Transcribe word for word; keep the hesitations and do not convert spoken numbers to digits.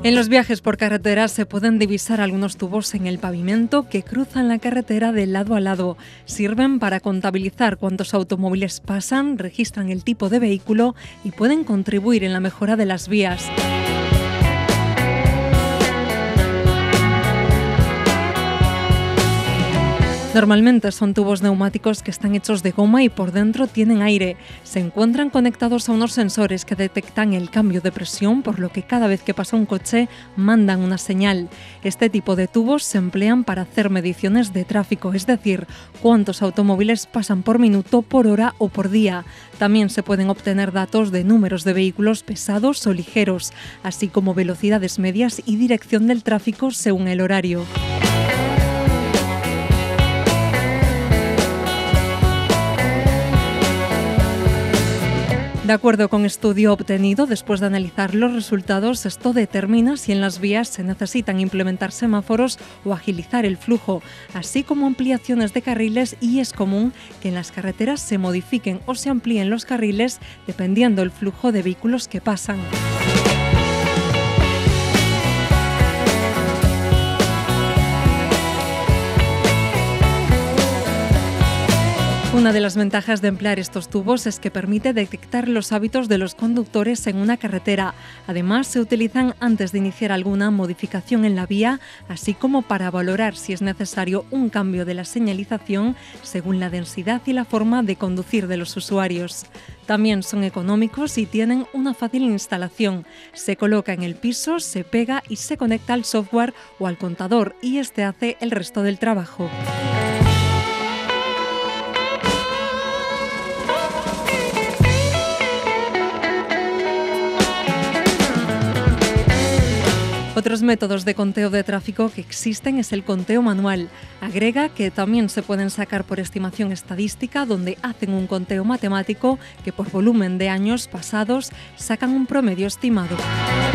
En los viajes por carretera se pueden divisar algunos tubos en el pavimento que cruzan la carretera de lado a lado. Sirven para contabilizar cuántos automóviles pasan, registran el tipo de vehículo y pueden contribuir en la mejora de las vías. Normalmente son tubos neumáticos que están hechos de goma y por dentro tienen aire. Se encuentran conectados a unos sensores que detectan el cambio de presión, por lo que cada vez que pasa un coche mandan una señal. Este tipo de tubos se emplean para hacer mediciones de tráfico, es decir, cuántos automóviles pasan por minuto, por hora o por día. También se pueden obtener datos de números de vehículos pesados o ligeros, así como velocidades medias y dirección del tráfico según el horario. De acuerdo con estudio obtenido, después de analizar los resultados, esto determina si en las vías se necesitan implementar semáforos o agilizar el flujo, así como ampliaciones de carriles, y es común que en las carreteras se modifiquen o se amplíen los carriles dependiendo del flujo de vehículos que pasan. Una de las ventajas de emplear estos tubos es que permite detectar los hábitos de los conductores en una carretera. Además, se utilizan antes de iniciar alguna modificación en la vía, así como para valorar si es necesario un cambio de la señalización según la densidad y la forma de conducir de los usuarios. También son económicos y tienen una fácil instalación. Se coloca en el piso, se pega y se conecta al software o al contador, y este hace el resto del trabajo. Otros métodos de conteo de tráfico que existen es el conteo manual. Agrega que también se pueden sacar por estimación estadística, donde hacen un conteo matemático que por volumen de años pasados sacan un promedio estimado.